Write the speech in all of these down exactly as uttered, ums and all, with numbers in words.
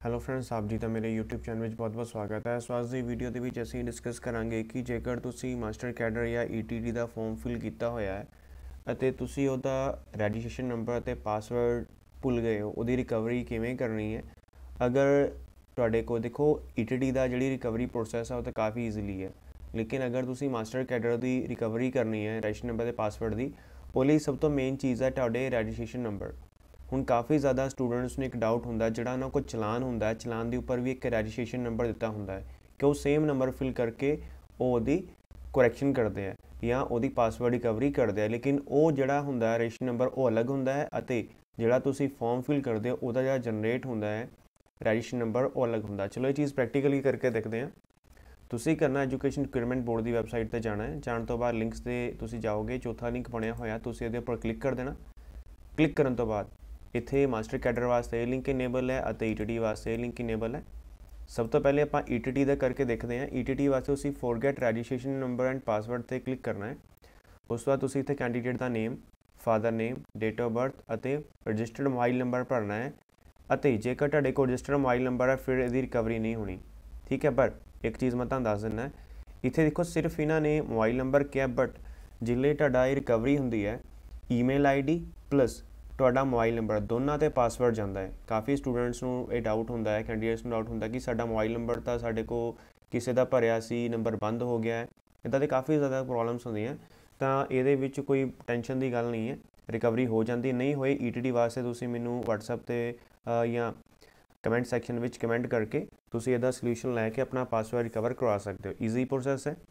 Hello friends, ਆਪ ਜੀ ਦਾ ਮੇਰੇ YouTube ਚੈਨਲ ਵਿੱਚ ਬਹੁਤ-ਬਹੁਤ ਸਵਾਗਤ ਹੈ। ਸੋ ਅੱਜ ਦੀ ਵੀਡੀਓ ਦੇ ਵਿੱਚ ਅਸੀਂ ਡਿਸਕਸ ਕਰਾਂਗੇ ਕਿ ਜੇਕਰ ਤੁਸੀਂ ਮਾਸਟਰ ਕੈਡਰ ਜਾਂ E T T ਦਾ ਫਾਰਮ ਫਿਲ ਕੀਤਾ ਹੋਇਆ ਹੈ ਅਤੇ ਤੁਸੀਂ ਉਹਦਾ ਰਜਿਸਟ੍ਰੇਸ਼ਨ ਨੰਬਰ ਅਤੇ ਪਾਸਵਰਡ ਭੁੱਲ ਗਏ ਹੋ, ਉਹਦੀ ਰਿਕਵਰੀ ਕਿਵੇਂ ਕਰਨੀ ਹੈ। ਅਗਰ ਤੁਹਾਡੇ ਕੋਲ ਦੇਖੋ E T T ਦਾ ਜਿਹੜੀ ਰਿਕਵਰੀ ਪ੍ਰੋਸੈਸ ਹੈ ਉਹ ਤਾਂ ਕਾਫੀ ਈਜ਼ੀਲੀ ਹੈ, ਲੇਕਿਨ ਅਗਰ ਤੁਸੀਂ ਮਾਸਟਰ ਕੈਡਰ ਦੀ ਰਿਕਵਰੀ ਕਰਨੀ ਹੈ ਰਜਿਸਟ੍ਰੇਸ਼ਨ ਨੰਬਰ ਅਤੇ ਪਾਸਵਰਡ ਦੀ, ਉਹ ਲਈ ਸਭ ਤੋਂ ਮੇਨ ਚੀਜ਼ ਹੈ ਤੁਹਾਡੇ ਰਜਿਸਟ੍ਰੇਸ਼ਨ ਨੰਬਰ। ਹੁਣ ਕਾफ़ी ज़्यादा स्टूडेंट्स ਨੂੰ ਇੱਕ ਡਾਊਟ ਹੁੰਦਾ ਜਿਹੜਾ ਉਹਨਾਂ ਕੋਲ ਚਲਾਨ ਹੁੰਦਾ ਹੈ, ਚਲਾਨ ਦੇ ਉੱਪਰ ਵੀ ਇੱਕ ਰਜਿਸਟ੍ਰੇਸ਼ਨ ਨੰਬਰ ਦਿੱਤਾ ਹੁੰਦਾ ਹੈ ਕਿ ਉਹ ਸੇਮ ਨੰਬਰ ਫਿਲ ਕਰਕੇ ਉਹ ਉਹਦੀ ਕਰੈਕਸ਼ਨ ਕਰਦੇ ਆ ਜਾਂ ਉਹਦੀ ਪਾਸਵਰਡ ਰਿਕਵਰੀ ਕਰਦੇ ਆ, ਲੇਕਿਨ ਉਹ ਜਿਹੜਾ ਹੁੰਦਾ ਰਜਿਸਟ੍ਰੇਸ਼ਨ ਨੰਬਰ ਉਹ ਅਲੱਗ ਹੁੰਦਾ ਹੈ ਅਤੇ ਜਿਹੜਾ ਤੁਸੀਂ ਫਾਰਮ ਫਿਲ ਕਰਦੇ ਹੋ ਉਹਦਾ ਜਿਹੜਾ ਜਨਰੇਟ ਹੁੰਦਾ ਹੈ ਰਜਿਸਟ੍ਰੇਸ਼ਨ ਨੰਬਰ ਉਹ ਅਲੱਗ ਹੁੰਦਾ। ਚਲੋ ਇਹ ਚੀਜ਼ ਪ੍ਰੈਕਟੀਕਲੀ ਕਰਕੇ ਦੇਖਦੇ ਹਾਂ। ਤੁਸੀਂ ਕਰਨਾ ਐਜੂਕੇਸ਼ਨ ਰਿਕੁਆਇਰਮੈਂਟ ਬੋਰਡ ਦੀ ਵੈਬਸਾਈਟ 'ਤੇ ਜਾਣਾ ਹੈ। ਜਾਣ ਤੋਂ ਬਾਅਦ ਲਿੰਕਸ 'ਤੇ ਤੁਸੀਂ ਜਾਓਗੇ, ਚੌਥਾ ਲਿੰਕ ਬਣਿਆ ਹੋਇਆ, ਤੁਸੀਂ ਇਹਦੇ ਉੱਪਰ ਕਲਿੱਕ ਕਰ ਦੇਣਾ। ਕਲਿੱਕ ਕਰਨ ਤੋਂ ਬਾਅਦ ਇੱਥੇ ਮਾਸਟਰ ਕੈਡਰ ਵਾਸਤੇ ਲਿੰਕ ਇਨੇਬਲ ਹੈ ਅਤੇ E T T ਵਾਸਤੇ ਲਿੰਕ ਇਨੇਬਲ ਹੈ। ਸਭ ਤੋਂ ਪਹਿਲੇ ਆਪਾਂ E T T ਦਾ ਕਰਕੇ ਦੇਖਦੇ ਹਾਂ। E T T ਵਾਸਤੇ ਤੁਸੀਂ forget registration number and password 'ਤੇ ਕਲਿੱਕ ਕਰਨਾ ਹੈ। ਉਸ ਤੋਂ ਬਾਅਦ ਤੁਸੀਂ ਇੱਥੇ ਕੈਂਡੀਡੇਟ ਦਾ name, father name, date of birth ਅਤੇ ਰਜਿਸਟਰਡ ਮੋਬਾਈਲ ਨੰਬਰ ਭਰਨਾ ਹੈ। ਅਤੇ ਜੇਕਰ ਤੁਹਾਡੇ ਕੋਲ ਰਜਿਸਟਰਡ ਮੋਬਾਈਲ ਨੰਬਰ ਹੈ ਫਿਰ ਇਹਦੀ ਰਿਕਵਰੀ ਨਹੀਂ ਹੋਣੀ, ਠੀਕ ਹੈ। ਪਰ ਇੱਕ ਚੀਜ਼ ਮੈਂ ਤੁਹਾਨੂੰ ਦੱਸ ਦਿੰਦਾ, ਇੱਥੇ ਦੇਖੋ ਸਿਰਫ ਇਹਨਾਂ ਨੇ ਮੋਬਾਈਲ ਨੰਬਰ ਕਿਹਾ, ਬਟ ਜਿਲੇ ਤੁਹਾਡਾ ਇਹ ਰਿਕਵਰੀ ਹੁੰਦੀ ਹੈ ਈਮੇਲ ਆਈ ਡੀ ਪਲੱਸ ਤੁਹਾਡਾ ਮੋਬਾਈਲ ਨੰਬਰ ਦੋਨਾਂ 'ਤੇ ਪਾਸਵਰਡ ਜਾਂਦਾ ਹੈ। ਕਾफ़ੀ ਸਟੂਡੈਂਟਸ ਨੂੰ ਇਹ ਡਾਊਟ ਹੁੰਦਾ ਹੈ, ਕੈਂਡੀਡੇਟਸ ਨੂੰ ਡਾਊਟ ਹੁੰਦਾ ਕਿ ਸਾਡਾ ਮੋਬਾਈਲ ਨੰਬਰ ਤਾਂ ਸਾਡੇ ਕੋਲ ਕਿਸੇ ਦਾ ਭਰਿਆ ਸੀ, ਨੰਬਰ ਬੰਦ ਹੋ ਗਿਆ ਹੈ। ਇੱਦਾਂ ਦੇ ਕਾफ़ੀ ਜ਼ਿਆਦਾ ਪ੍ਰੋਬਲਮਸ ਹੁੰਦੀਆਂ, ਤਾਂ ਇਹਦੇ ਵਿੱਚ ਕੋਈ ਟੈਨਸ਼ਨ ਦੀ ਗੱਲ ਨਹੀਂ ਹੈ, ਰਿਕਵਰੀ ਹੋ ਜਾਂਦੀ। ਨਹੀਂ ਹੋਏ E T T ਵਾਸਤੇ ਤੁਸੀਂ ਮੈਨੂੰ WhatsApp 'ਤੇ ਜਾਂ ਕਮੈਂਟ ਸੈਕਸ਼ਨ ਵਿੱਚ ਕਮੈਂਟ ਕਰਕੇ ਤੁਸੀਂ ਇਹਦਾ ਸੋਲਿਊਸ਼ਨ ਲੈ ਕੇ ਆਪਣਾ ਪਾਸਵਰਡ ਰਿਕਵਰ ਕਰਵਾ ਸਕਦੇ ਹੋ। ਈਜ਼ੀ ਪ੍ਰੋਸੈਸ ਹੈ।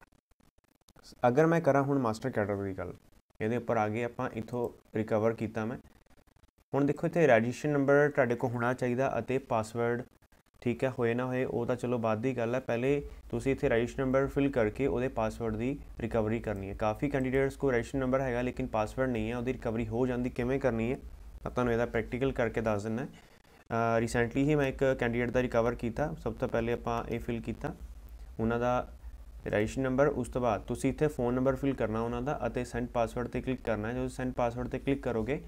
ਅਗਰ ਮੈਂ ਕਰਾਂ ਹੁਣ ਮਾਸਟਰ ਕੈਡਰ ਦੀ ਗੱਲ, ਇਹਦੇ ਉੱਪਰ ਆ ਗਏ ਆਪਾਂ, ਇੱਥੋਂ ਰਿਕਵਰ ਕੀਤਾ ਮੈਂ। ਹੁਣ ਦੇਖੋ ਇੱਥੇ ਰਜਿਸਟ੍ਰੇਸ਼ਨ ਨੰਬਰ ਤੁਹਾਡੇ ਕੋਲ ਹੋਣਾ ਚਾਹੀਦਾ ਅਤੇ ਪਾਸਵਰਡ, ਠੀਕ ਹੈ। ਹੋਏ ਨਾ ਹੋਏ ਉਹ ਤਾਂ ਚਲੋ ਬਾਅਦ ਦੀ ਗੱਲ ਹੈ, ਪਹਿਲੇ ਤੁਸੀਂ ਇੱਥੇ ਰਜਿਸਟ੍ਰੇਸ਼ਨ ਨੰਬਰ ਫਿਲ ਕਰਕੇ ਉਹਦੇ ਪਾਸਵਰਡ ਦੀ ਰਿਕਵਰੀ ਕਰਨੀ ਹੈ। ਕਾफ़ੀ ਕੈਂਡੀਡੇਟਸ ਕੋਲ ਰਜਿਸਟ੍ਰੇਸ਼ਨ ਨੰਬਰ ਹੈਗਾ ਲੇਕਿਨ ਪਾਸਵਰਡ ਨਹੀਂ ਹੈ, ਉਹਦੀ ਰਿਕਵਰੀ ਹੋ ਜਾਂਦੀ। ਕਿਵੇਂ ਕਰਨੀ ਹੈ ਮੈਂ ਤੁਹਾਨੂੰ ਇਹਦਾ ਪ੍ਰੈਕਟੀਕਲ ਕਰਕੇ ਦੱਸ ਦਿੰਦਾ। ਰੀਸੈਂਟਲੀ ਹੀ ਮੈਂ ਇੱਕ ਕੈਂਡੀਡੇਟ ਦਾ ਰਿਕਵਰ ਕੀਤਾ। ਸਭ ਤੋਂ ਪਹਿਲੇ ਆਪਾਂ ਇਹ ਫਿਲ ਕੀਤਾ ਉਹਨਾਂ ਦਾ ਰਜਿਸਟ੍ਰੇਸ਼ਨ ਨੰਬਰ। ਉਸ ਤੋਂ ਬਾਅਦ ਤੁਸੀਂ ਇੱਥੇ ਫ਼ੋਨ ਨੰਬਰ ਫਿਲ ਕਰਨਾ ਉਹਨਾਂ ਦਾ ਅਤੇ ਸੈਂਡ ਪਾਸਵਰਡ 'ਤੇ ਕਲਿੱਕ ਕਰਨਾ। ਜਦੋਂ ਸੈਂਡ ਪਾਸਵਰਡ 'ਤੇ ਕਲਿੱਕ ਕਰੋਗੇ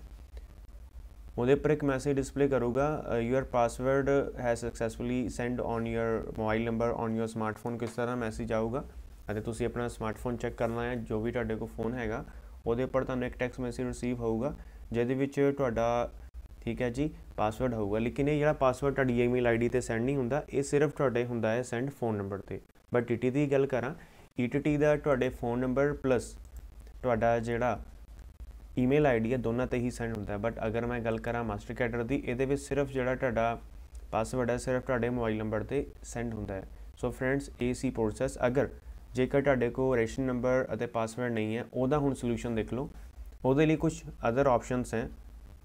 ਉਹਦੇ ਉੱਪਰ ਇੱਕ ਮੈਸੇਜ ਡਿਸਪਲੇ ਕਰੂਗਾ, your password has successfully send on your mobile number on your smartphone. ਕਿਸ ਤਰ੍ਹਾਂ ਮੈਸੇਜ ਆਊਗਾ ਅਤੇ ਤੁਸੀਂ ਆਪਣਾ ਸਮਾਰਟਫੋਨ ਚੈੱਕ ਕਰਨਾ ਹੈ, ਜੋ ਵੀ ਤੁਹਾਡੇ ਕੋਲ ਫ਼ੋਨ ਹੈਗਾ ਉਹਦੇ ਉੱਪਰ ਤੁਹਾਨੂੰ ਇੱਕ ਟੈਕਸਟ ਮੈਸੇਜ ਰਿਸੀਵ ਹੋਊਗਾ ਜਿਹਦੇ ਵਿੱਚ ਤੁਹਾਡਾ, ਠੀਕ ਹੈ ਜੀ, ਪਾਸਵਰਡ ਹੋਊਗਾ। ਲੇਕਿਨ ਇਹ ਜਿਹੜਾ ਪਾਸਵਰਡ ਤੁਹਾਡੀ ਈਮੇਲ ਆਈ ਡੀ 'ਤੇ ਸੈਂਡ ਨਹੀਂ ਹੁੰਦਾ, ਇਹ ਸਿਰਫ ਤੁਹਾਡੇ ਹੁੰਦਾ ਹੈ ਸੈਂਡ ਫ਼ੋਨ ਨੰਬਰ 'ਤੇ। ਬਟ E T T ਦੀ ਗੱਲ ਕਰਾਂ, E T T ਦਾ ਤੁਹਾਡੇ ਫ਼ੋਨ ਨੰਬਰ ਪਲੱਸ ਤੁਹਾਡਾ ਜਿਹੜਾ ਈਮੇਲ ਆਈ ਡੀ ਹੈ ਦੋਨਾਂ 'ਤੇ ਹੀ ਸੈਂਡ ਹੁੰਦਾ ਹੈ। ਬਟ ਅਗਰ ਮੈਂ ਗੱਲ ਕਰਾਂ ਮਾਸਟਰ ਕੈਡਰ ਦੀ, ਇਹਦੇ ਵਿੱਚ ਸਿਰਫ ਜਿਹੜਾ ਤੁਹਾਡਾ ਪਾਸਵਰਡ ਹੈ ਸਿਰਫ ਤੁਹਾਡੇ ਮੋਬਾਈਲ ਨੰਬਰ 'ਤੇ ਸੈਂਡ ਹੁੰਦਾ ਹੈ। ਸੋ ਫਰੈਂਡਸ, ਇਹ ਸੀ ਪ੍ਰੋਸੈਸ। ਅਗਰ ਜੇਕਰ ਤੁਹਾਡੇ ਕੋਲ ਰਜਿਸਟ੍ਰੇਸ਼ਨ ਨੰਬਰ ਅਤੇ ਪਾਸਵਰਡ ਨਹੀਂ ਹੈ, ਉਹਦਾ ਹੁਣ ਸੋਲਿਊਸ਼ਨ ਦੇਖ ਲਓ। ਉਹਦੇ ਲਈ ਕੁਝ ਅਦਰ ਆਪਸ਼ਨਸ ਹੈ।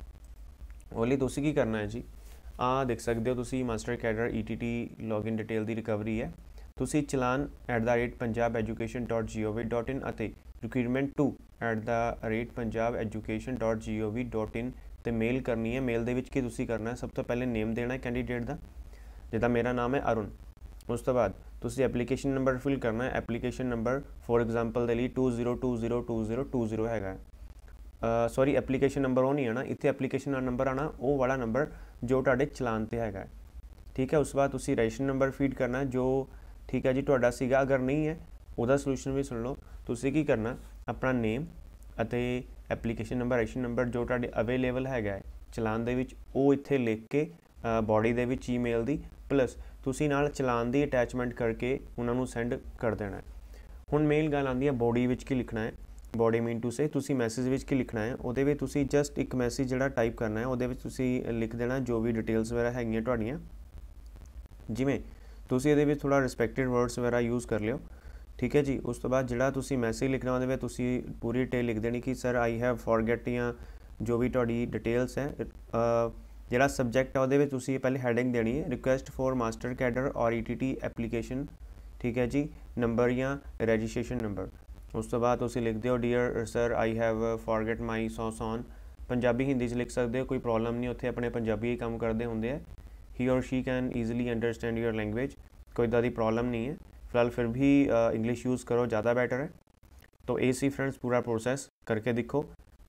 ਉਹ ਲਈ ਤੁਸੀਂ ਕੀ ਕਰਨਾ ਹੈ ਜੀ, ਆਹ ਦੇਖ ਸਕਦੇ ਹੋ ਤੁਸੀਂ, master cadre E T T login detail ਦੀ ਰਿਕਵਰੀ ਹੈ। ਤੁਸੀਂ ਚਲਾਨ at the rate Punjab education dot G O V dot in ਅਤੇ recruitment two at the rate Punjab education dot G O V dot ਇਨ 'ਤੇ ਮੇਲ ਕਰਨੀ ਹੈ। ਮੇਲ ਦੇ ਵਿੱਚ ਕੀ ਤੁਸੀਂ ਕਰਨਾ ਹੈ, ਸਭ ਤੋਂ ਪਹਿਲੇ ਨੇਮ ਦੇਣਾ ਹੈ ਕੈਂਡੀਡੇਟ ਦਾ, ਜਿੱਦਾਂ ਮੇਰਾ ਨਾਮ ਹੈ ਅਰੁਣ। ਉਸ ਤੋਂ ਬਾਅਦ ਤੁਸੀਂ ਐਪਲੀਕੇਸ਼ਨ ਨੰਬਰ ਫਿਲ ਕਰਨਾ ਹੈ। ਐਪਲੀਕੇਸ਼ਨ ਨੰਬਰ ਫੋਰ ਐਗਜ਼ਾਮਪਲ ਦੇ ਲਈ two zero two zero two zero two zero ਹੈਗਾ। ਸੌਰੀ, ਐਪਲੀਕੇਸ਼ਨ ਨੰਬਰ ਉਹ ਨਹੀਂ ਆਉਣਾ, ਇੱਥੇ ਐਪਲੀਕੇਸ਼ਨ ਨੰਬਰ ਆਉਣਾ ਉਹ ਵਾਲਾ ਨੰਬਰ ਜੋ ਤੁਹਾਡੇ ਚਲਾਨ 'ਤੇ ਹੈਗਾ, ਠੀਕ ਹੈ। ਉਸ ਤੋਂ ਬਾਅਦ ਤੁਸੀਂ ਰਜਿਸਟ੍ਰੇਸ਼ਨ ਨੰਬਰ ਫੀਡ ਕਰਨਾ ਜੋ, ਠੀਕ ਹੈ ਜੀ, ਤੁਹਾਡਾ ਸੀਗਾ। ਅਗਰ ਨਹੀਂ ਹੈ ਉਹਦਾ ਸੋਲਿਊਸ਼ਨ ਵੀ ਸੁਣ ਲਓ। ਤੁਸੀਂ ਕੀ ਕਰਨਾ, ਆਪਣਾ ਨੇਮ ਅਤੇ ਐਪਲੀਕੇਸ਼ਨ ਨੰਬਰ, ਰਜਿਸਟ੍ਰੇਸ਼ਨ ਨੰਬਰ ਜੋ ਤੁਹਾਡੇ ਅਵੇਲੇਬਲ ਹੈਗਾ ਹੈ ਚਲਾਨ ਦੇ ਵਿੱਚ, ਉਹ ਇੱਥੇ ਲਿਖ ਕੇ ਬੋਡੀ ਦੇ ਵਿੱਚ ਈਮੇਲ ਦੀ, ਪਲੱਸ ਤੁਸੀਂ ਨਾਲ ਚਲਾਨ ਦੀ ਅਟੈਚਮੈਂਟ ਕਰਕੇ ਉਹਨਾਂ ਨੂੰ ਸੈਂਡ ਕਰ ਦੇਣਾ ਹੈ। ਹੁਣ ਮੇਨ ਗੱਲ ਆਉਂਦੀ ਹੈ ਬੋਡੀ ਵਿੱਚ ਕੀ ਲਿਖਣਾ ਹੈ। ਬੋਡੀ ਮੀਨ ਟੂ ਸੇ, ਤੁਸੀਂ ਮੈਸੇਜ ਵਿੱਚ ਕੀ ਲਿਖਣਾ ਹੈ, ਉਹਦੇ ਵਿੱਚ ਤੁਸੀਂ ਜਸਟ ਇੱਕ ਮੈਸੇਜ ਜਿਹੜਾ ਟਾਈਪ ਕਰਨਾ ਹੈ, ਉਹਦੇ ਵਿੱਚ ਤੁਸੀਂ ਲਿਖ ਦੇਣਾ ਜੋ ਵੀ ਡਿਟੇਲਸ ਵਗੈਰਾ ਹੈਗੀਆਂ ਤੁਹਾਡੀਆਂ। ਜਿਵੇਂ ਤੁਸੀਂ ਇਹਦੇ ਵਿੱਚ ਥੋੜ੍ਹਾ ਰਿਸਪੈਕਟਡ ਵਰਡਸ ਵਗੈਰਾ ਯੂਜ਼ ਕਰ ਲਿਓ, ਠੀਕ ਹੈ ਜੀ। ਉਸ ਤੋਂ ਬਾਅਦ ਜਿਹੜਾ ਤੁਸੀਂ ਮੈਸੇਜ ਲਿਖਣਾ ਉਹਦੇ ਵਿੱਚ ਤੁਸੀਂ ਪੂਰੀ ਡਿਟੇਲ ਲਿਖ ਦੇਣੀ ਕਿ ਸਰ ਆਈ ਹੈਵ ਫੋਰਗੇਟ ਜਾਂ ਜੋ ਵੀ ਤੁਹਾਡੀ ਡਿਟੇਲਸ ਹੈ। ਜਿਹੜਾ ਸਬਜੈਕਟ ਹੈ ਉਹਦੇ ਵਿੱਚ ਤੁਸੀਂ ਪਹਿਲੇ ਹੈਡਿੰਗ ਦੇਣੀ ਹੈ, request for master cadre or E T T application, ਠੀਕ ਹੈ ਜੀ, ਨੰਬਰ ਜਾਂ ਰਜਿਸਟ੍ਰੇਸ਼ਨ ਨੰਬਰ। ਉਸ ਤੋਂ ਬਾਅਦ ਤੁਸੀਂ ਲਿਖਦੇ ਹੋ dear sir I have forget my sauce on. Punjabi Hindi 'ਚ ਲਿਖ ਸਕਦੇ ਹੋ, ਕੋਈ ਪ੍ਰੋਬਲਮ ਨਹੀਂ, ਉੱਥੇ ਆਪਣੇ ਪੰਜਾਬੀ ਹੀ ਕੰਮ ਕਰਦੇ ਹੁੰਦੇ ਆ। He or she can easily understand your language, ਕੋਈ ਇੱਦਾਂ ਦੀ ਪ੍ਰੋਬਲਮ ਨਹੀਂ ਹੈ। ਫਿਲਹਾਲ ਫਿਰ ਵੀ इंग्लिश यूज़ करो, ज़्यादा बेटर है। तो ए सी फ्रेंड्स पूरा प्रोसेस करके दिखो।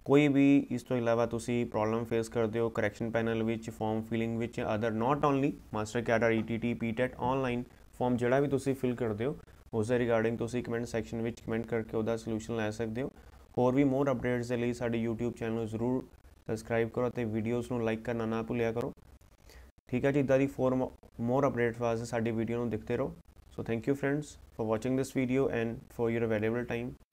कोई भी इस तो इलावा तुसी प्रॉब्लम फेस करते हो करैक्शन पैनल विच फॉर्म फिलिंग विच other not only master cadre E T T P TET online form जिहड़ा भी तुसी फिल करते हो उस रिगार्डिंग तुसी कमेंट सैक्शन विच कमेंट करके उहदा सलूशन लै सकते हो। होर भी मोर अपडेट्स के लिए साडे यूट्यूब चैनल जरूर सबसक्राइब करो तो वीडियोज़ नूं लाइक करना ना भुलिया करो। ठीक है जी, इदां दी फोर मोर अपडेट्स वास्ते साडी वीडियो नूं देखते रहो। So thank you friends for watching this video and for your available time.